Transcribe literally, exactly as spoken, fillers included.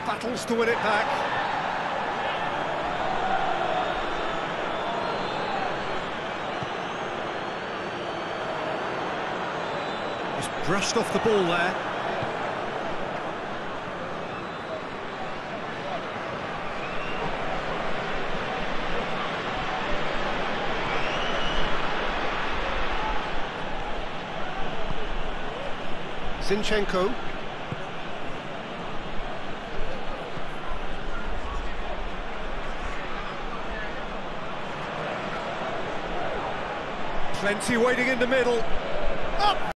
battles to win it back. He's brushed off the ball there. Zinchenko. Plenty waiting in the middle. Up!